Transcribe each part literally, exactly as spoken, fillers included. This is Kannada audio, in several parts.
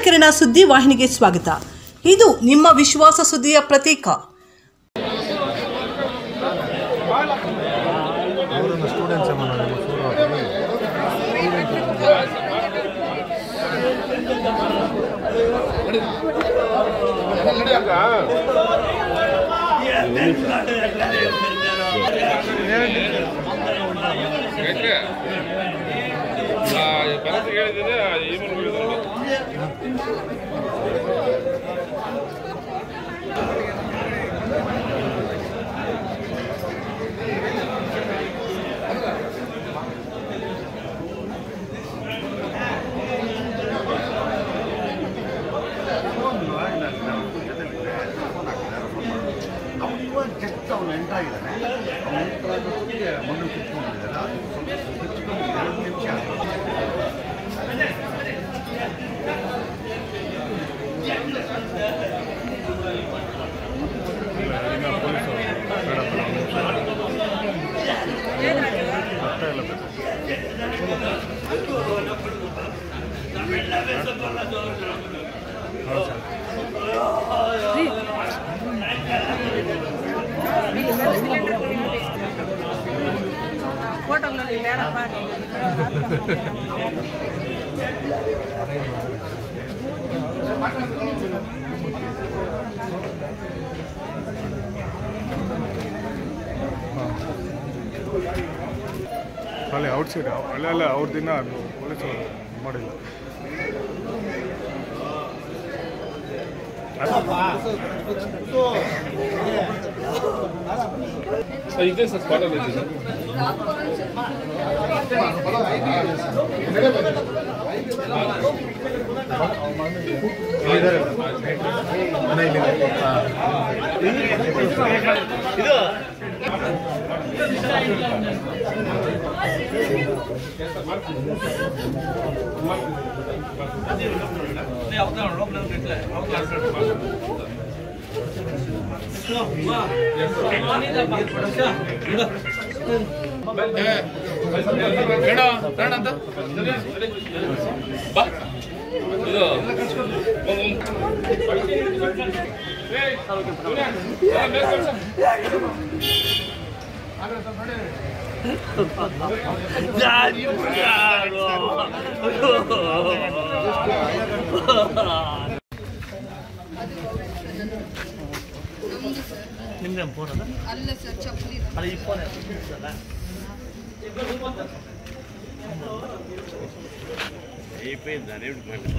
ನವೀಕರಣ ಸುದ್ದಿ ವಾಹಿನಿಗೆ ಸ್ವಾಗತ. ಇದು ನಿಮ್ಮ ವಿಶ್ವಾಸ ಸುದ್ದಿಯ ಪ್ರತೀಕ. ಅಲ್ಲಿ ಔಟ್ಸೈಡ್ ಅಲ್ಲೆಲ್ಲ ಅವ್ರ ದಿನ ಪೊಲೀಸರು ಮಾಡಿಲ್ಲ. ಇದೆ ಸರ್ ಸ್ಪಾಟಲ್ಲಿ ಇದೆ ಸರ್. ಇದು ನಿಮ್ದೇ ಫೋನ್ ಅದ ಅಲ್ಲ ಸರ್ ಚಪ್ಪಲಿ ಅಲ್ಲ ಈ ಫೋನ್ ಅಲ್ಲ ಈ ಪೇ ದಾರೆ ಮಾಡಿ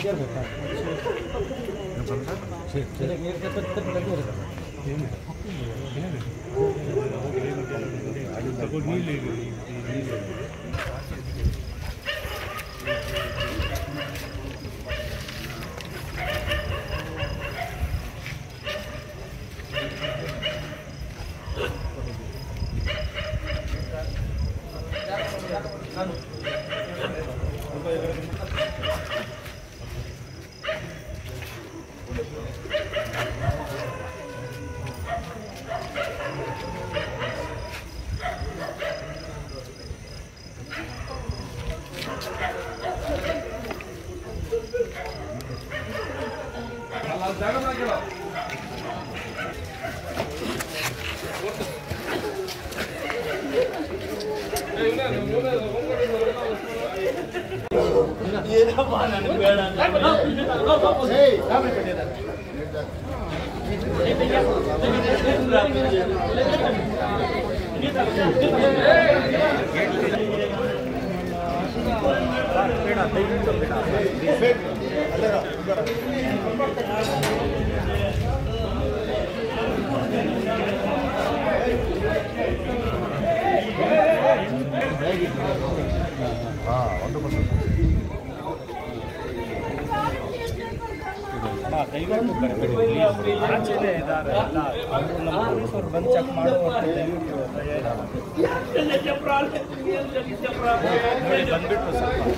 ಬಂದು ಚೆಕ್ ಮಾಡುವ ಬಂದ್ಬಿಟ್ಟು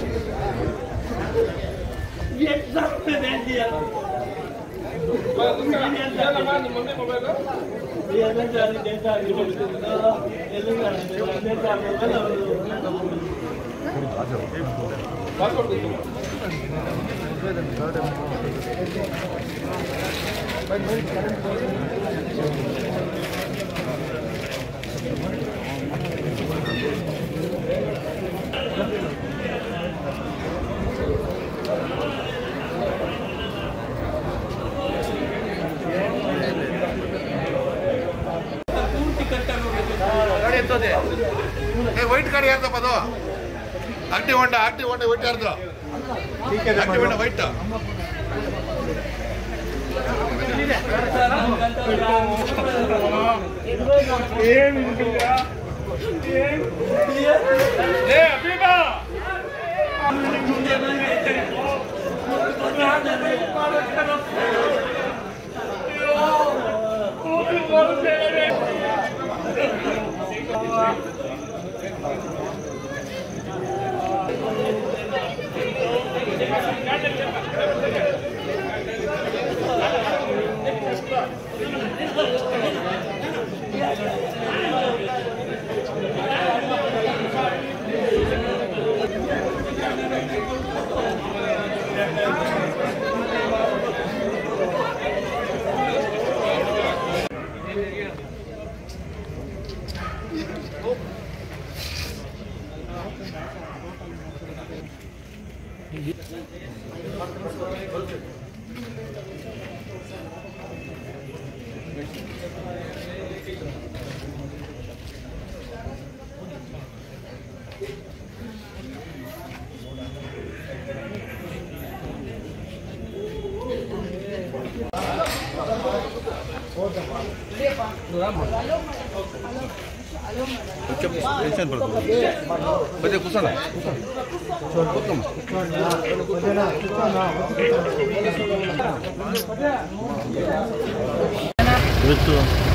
ವೈಟ್ ಗಾಡಿ ಯಾರ್ದಪ್ಪ ಅದು ಆಕ್ಟಿವ್ ಹೊಂಡ ಆಕ್ಟಿವ್ ಹೊಂಡ ವೈಟ್ ಯಾರ್ದು ಆಕ್ಟಿವ್ ಹೊಂಡ ವೈಟ್ ಟೆನ್ಷನ್ ಪಡ್ಬೋದು ಬದೇ ಕೂಸೋಣ ಕೂತ್ಕೊಮ್ಮ ಇವತ್ತು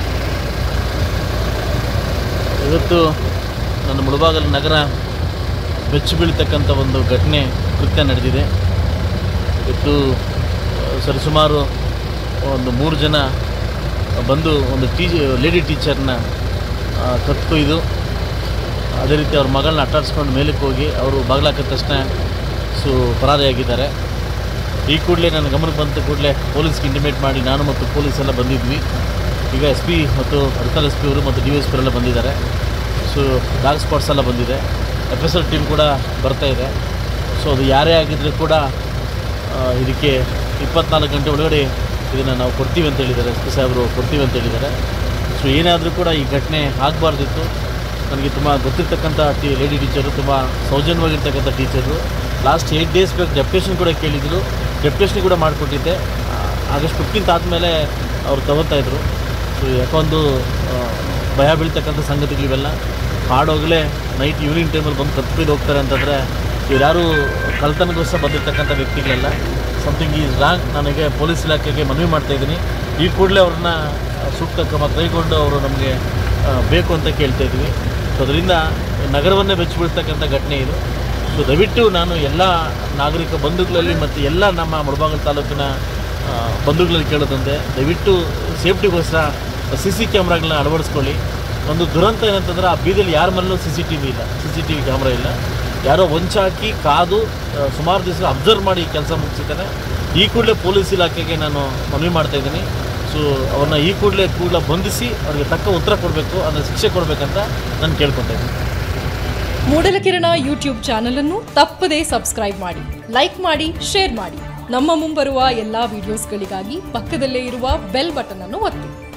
ಇವತ್ತು ನನ್ನ ಮುಳಬಾಗಿಲು ನಗರ ಬೆಚ್ಚಿ ಬೀಳ್ತಕ್ಕಂಥ ಒಂದು ಘಟನೆ ಕೃತ್ಯ ನಡೆದಿದೆ. ಇವತ್ತು ಸರಿಸುಮಾರು ಒಂದು ಮೂರು ಜನ ಬಂದು ಒಂದು ಟೀ ಲೇಡಿ ಟೀಚರ್ನ ಕತ್ತೊಯ್ದು ಅದೇ ರೀತಿ ಅವ್ರ ಮಗಳನ್ನ ಅಟ್ಟಾಡಿಸ್ಕೊಂಡು ಮೇಲಕ್ಕೆ ಹೋಗಿ ಅವರು ಬಾಗಿಲಾಕಿದ ತಕ್ಷಣ ಸೊ ಪರಾರಿಯಾಗಿದ್ದಾರೆ. ಈ ಕೂಡಲೇ ನನ್ನ ಗಮನಕ್ಕೆ ಬಂದ ಕೂಡಲೇ ಪೊಲೀಸ್ಗೆ ಇಂಟಿಮೇಟ್ ಮಾಡಿ ನಾನು ಮತ್ತು ಪೊಲೀಸ್ ಎಲ್ಲ ಬಂದಿದ್ವಿ. ಈಗ ಎಸ್ ಪಿ ಮತ್ತು ಅಡಿಷನಲ್ ಎಸ್ ಪಿ ಅವರು ಮತ್ತು ಡಿ ಎಸ್ ಪಿ ಅವರೆಲ್ಲ ಬಂದಿದ್ದಾರೆ. ಸೊ ಡಾಗ್ ಸ್ಪಾಟ್ಸ್ ಎಲ್ಲ ಬಂದಿದೆ. ಎಫ್ ಎಸ್ ಎಲ್ ಟೀಮ್ ಕೂಡ ಬರ್ತಾಯಿದೆ. ಸೊ ಅದು ಯಾರೇ ಆಗಿದ್ದರೂ ಕೂಡ ಇದಕ್ಕೆ ಇಪ್ಪತ್ನಾಲ್ಕು ಗಂಟೆ ಒಳಗಡೆ ಇದನ್ನು ನಾವು ಕೊಡ್ತೀವಿ ಅಂತ ಹೇಳಿದ್ದಾರೆ. ಎಸ್ ಪಿ ಸಾಹೇಬರು ಕೊಡ್ತೀವಿ ಅಂತ ಹೇಳಿದ್ದಾರೆ. ಸೊ ಏನಾದರೂ ಕೂಡ ಈ ಘಟನೆ ಆಗಬಾರ್ದಿತ್ತು. ನನಗೆ ತುಂಬ ಗೊತ್ತಿರ್ತಕ್ಕಂಥ ಟಿ ಲೇಡಿ ಟೀಚರು, ತುಂಬ ಸೌಜನ್ಯವಾಗಿರ್ತಕ್ಕಂಥ ಟೀಚರು. ಲಾಸ್ಟ್ ಏಯ್ಟ್ ಡೇಸ್ ಬೇಕು ಡೆಪ್ಯುಟೇಷನ್ ಕೂಡ ಕೇಳಿದ್ರು. ಡೆಪ್ಯುಟೇಷನ್ ಕೂಡ ಮಾಡಿಕೊಟ್ಟಿದ್ದೆ. ಆಗಸ್ಟ್ ಫಿಫ್ಟೀನ್ತ್ ಆದಮೇಲೆ ಅವ್ರು ತಗೋತಾಯಿದ್ರು. ಸೊ ಯಾಕೊಂದು ಭಯ ಬೀಳ್ತಕ್ಕಂಥ ಸಂಗತಿಗಳು ಇವೆಲ್ಲ. ಹಾಡೋಗಲೇ ನೈಟ್ ಈವ್ನಿಂಗ್ ಟೈಮಲ್ಲಿ ಬಂದು ಕತ್ಬಿದ್ದು ಹೋಗ್ತಾರೆ ಅಂತಂದರೆ ಇವರ್ಯಾರು ಕಳ್ತನಗೋಸ್ಕರ ಬಂದಿರ್ತಕ್ಕಂಥ ವ್ಯಕ್ತಿಗಳೆಲ್ಲ. Something is wrong. ನನಗೆ ಪೊಲೀಸ್ ಇಲಾಖೆಗೆ ಮನವಿ ಮಾಡ್ತಾಯಿದ್ದೀನಿ, ಈ ಕೂಡಲೇ ಅವ್ರನ್ನ ಸೂಕ್ತ ಕ್ರಮ ಕೈಗೊಂಡು ಅವರು ನಮಗೆ ಬೇಕು ಅಂತ ಕೇಳ್ತಾಯಿದ್ವಿ. ಸೊ ಅದರಿಂದ ನಗರವನ್ನೇ ಬೆಚ್ಚಿಬೀಳ್ತಕ್ಕಂಥ ಘಟನೆ ಇದು. ಸೊ ದಯವಿಟ್ಟು ನಾನು ಎಲ್ಲ ನಾಗರಿಕ ಬಂಧುಗಳಲ್ಲಿ ಮತ್ತು ಎಲ್ಲ ನಮ್ಮ ಮುಳಬಾಗಿಲು ತಾಲೂಕಿನ ಬಂಧುಗಳಲ್ಲಿ ಕೇಳೋದಂತೆ, ದಯವಿಟ್ಟು ಸೇಫ್ಟಿಗೋಸ್ಕರ ಸಿ ಸಿ ಕ್ಯಾಮ್ರಾಗಳನ್ನ ಅಳವಡಿಸ್ಕೊಳ್ಳಿ. ಒಂದು ದುರಂತ ಏನಂತಂದ್ರೆ ಆ ಬೀದಿಯಲ್ಲಿ ಯಾರ ಮನೇಲೂ ಸಿ ಸಿ ಟಿ ವಿ ಇಲ್ಲ, C C T V camera ಇಲ್ಲ. ಯಾರೋ ಹೊಂಚಾಕಿ ಕಾದು ಸುಮಾರು ದಿವಸ ಅಬ್ಸರ್ವ್ ಮಾಡಿ ಕೆಲಸ ಮುಗಿಸಿದ್ದಾನೆ. ಈ ಕೂಡಲೇ ಪೊಲೀಸ್ ಇಲಾಖೆಗೆ ನಾನು ಮನವಿ ಮಾಡ್ತಾಯಿದ್ದೀನಿ. ಸೊ ಅವ್ರನ್ನ ಈ ಕೂಡಲೇ ಕೂಡಲೇ ಬಂಧಿಸಿ ಅವ್ರಿಗೆ ತಕ್ಕ ಉತ್ತರ ಕೊಡಬೇಕು, ಅಂದರೆ ಶಿಕ್ಷೆ ಕೊಡಬೇಕಂತ ನಾನು ಕೇಳ್ಕೊತಾ ಇದ್ದೀನಿ. ಮೂಡಲಕಿರಣ ಯೂಟ್ಯೂಬ್ ಚಾನಲ್ ಅನ್ನು ತಪ್ಪದೇ ಸಬ್ಸ್ಕ್ರೈಬ್ ಮಾಡಿ, ಲೈಕ್ ಮಾಡಿ, ಶೇರ್ ಮಾಡಿ. ನಮ್ಮ ಮುಂಬರುವ ಎಲ್ಲಾ ವಿಡಿಯೋಸ್ಗಳಿಗಾಗಿ ಪಕ್ಕದಲ್ಲೇ ಇರುವ ಬೆಲ್ ಬಟನ್ ಅನ್ನು ಒತ್ತಿ.